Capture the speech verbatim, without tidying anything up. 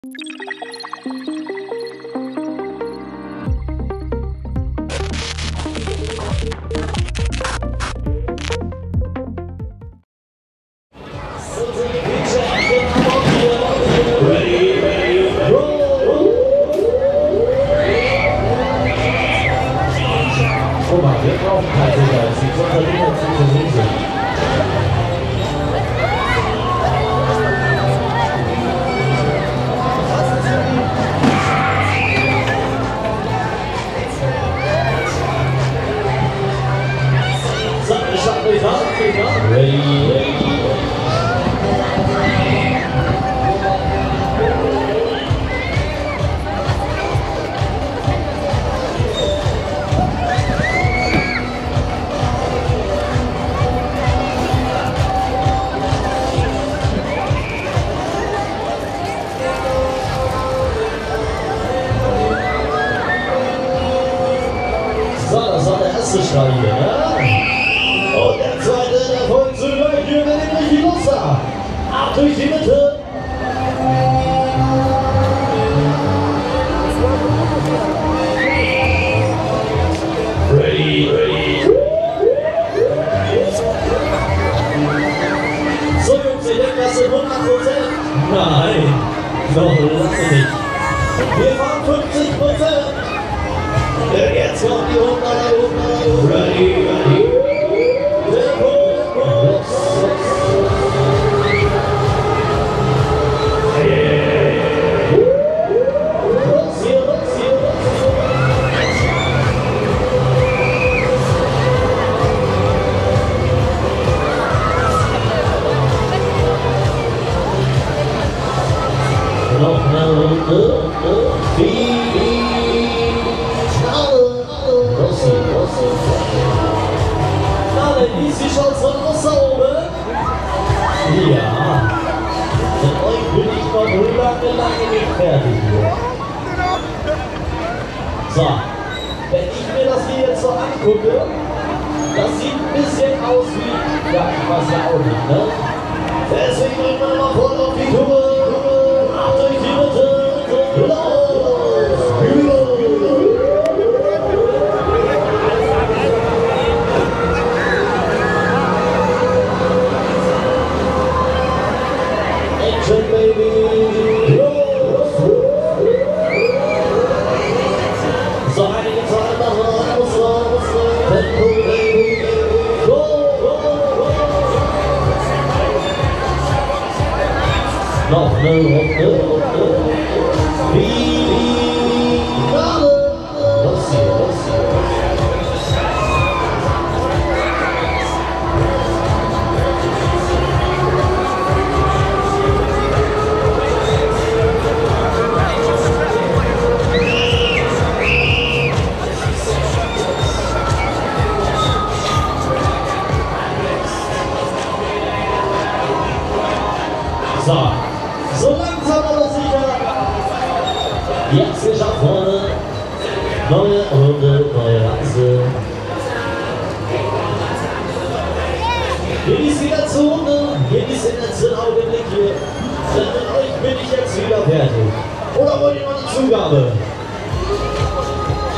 Guck mal, wir brauchen keine Sicherheit. Sie können da nicht zu versuchen. Ready? So, das war der erste Strahl hier, ne? Und der zweite, der folgt zu gleich hier, wenn ich richtig Lust habe. Ab durch die Mitte. Ready, ready. So Jungs, ich denke, das sind hundert Prozent. Nein, noch lange nicht. Wir fahren fünfzig Prozent. Jetzt kommt die hundert, hundert, ready, ready. Noch eine Runde. Rossi, Rossi. Na, Ladies, wie schaut's von aus da oben? Ja. Mit euch bin ich noch lange, lange nicht fertig hier. So, wenn ich mir das hier jetzt so angucke, das sieht ein bisschen aus wie, ja, ich weiß ja auch nicht, ne? Deswegen drücken wir mal voll auf die Tube. Ab durch die Mitte. Los! Action, baby! Los! So, einige Zeit machen wir raus, raus, Tempo, baby! Go, go, go! Noch eine Runde, Runde. Wie gerade. Rossi, Rossi. So, so langsam aber sicher. Jetzt ist nach vorne. Neue Runde, neue Reise. Hier ist wieder Zone. Hier ist der letzte Augenblick hier. Denn mit euch bin ich jetzt wieder fertig. Oder wollt ihr noch eine Zugabe?